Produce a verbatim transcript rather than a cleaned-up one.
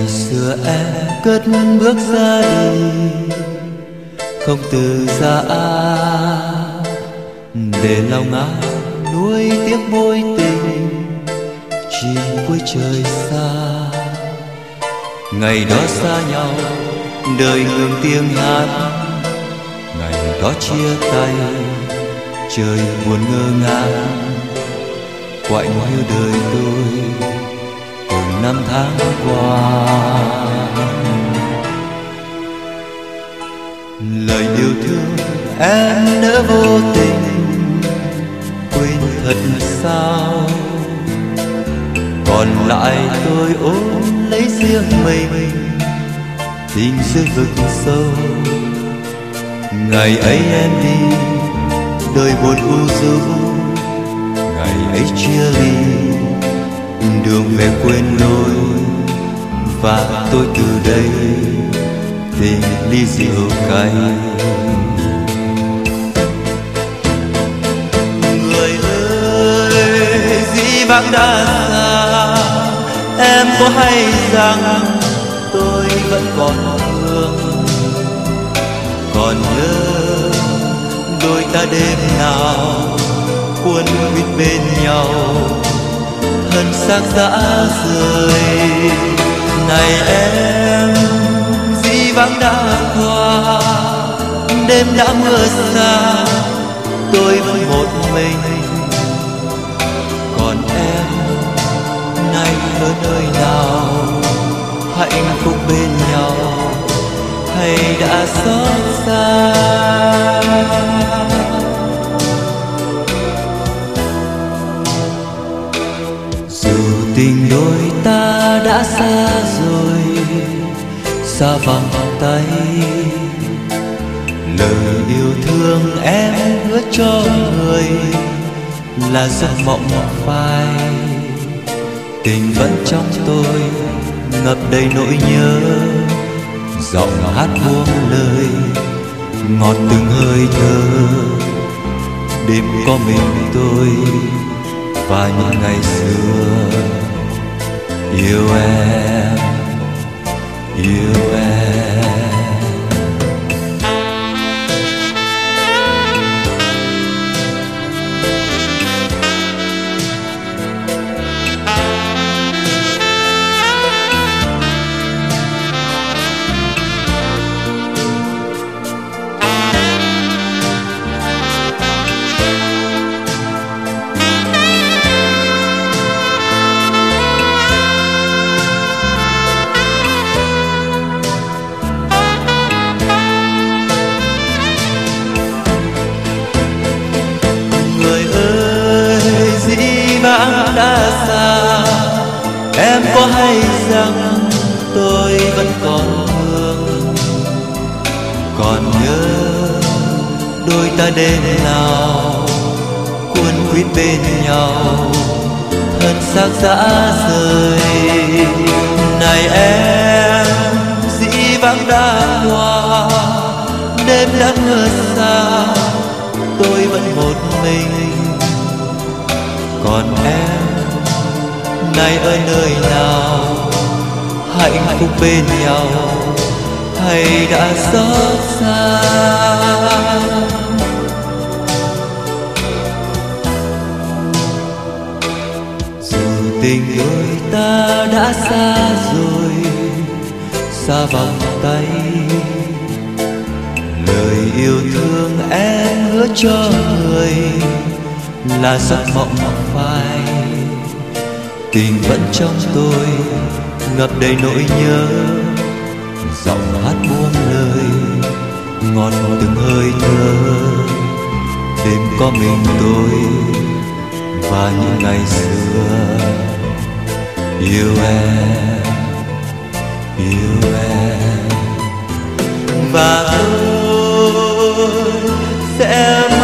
xưa em cất bước ra đi, không từ giã để lòng ai nuối tiếc mối tình chỉ cuối trời xa. Ngày đó xa nhau đời ngừng tiếng hát, ngày đó chia tay trời buồn ngơ ngác. Quạnh hiu đời tôi từng năm tháng qua, lời yêu thương em đã vô tình quên thật sao. Còn lại tôi ôm lấy riêng mình tình dưới vực sâu. Ngày ấy em đi đời buồn u du, ngày ấy chia ly đường về quên lối. Và tôi từ đây tình ly rượu cay. Người ơi dĩ vãng đã xa, em có hay rằng tôi vẫn còn thương. Còn nhớ đôi ta đêm nào cuốn quýt bên nhau, thân xác dã rời. Này em dĩ vãng đã qua, đêm đã mưa xa, tôi vẫn một mình. Còn em nay ở nơi nào, hạnh phúc bên nhau hay đã xót xa. Dù tình đôi ta đã xa rồi, xa vòng tay, lời yêu thương em hứa cho người là giấc mộng phai. Tình vẫn trong tôi ngập đầy nỗi nhớ, giọng hát buông lời ngọt từng hơi thở. Đêm có mình tôi và những ngày xưa yêu em, yêu em. Vãng đã xa, em có hay rằng tôi vẫn còn thương. Còn nhớ đôi ta đêm nào cuốn quýt bên nhau, thân xác dã rời. Này em dĩ vãng đã qua, đêm đã mưa xa, tôi vẫn một mình. Còn em nay ở nơi nào, hạnh phúc bên nhau hay đã xót xa. Dù tình đôi ta đã xa rồi, xa vòng tay, lời yêu thương em hứa cho người là giấc mộng phai. Tình vẫn trong tôi ngập đầy nỗi nhớ, giọng hát buông lời ngọt từng hơi thở. Đêm có mình tôi và những ngày xưa yêu em, yêu em. Và tôi sẽ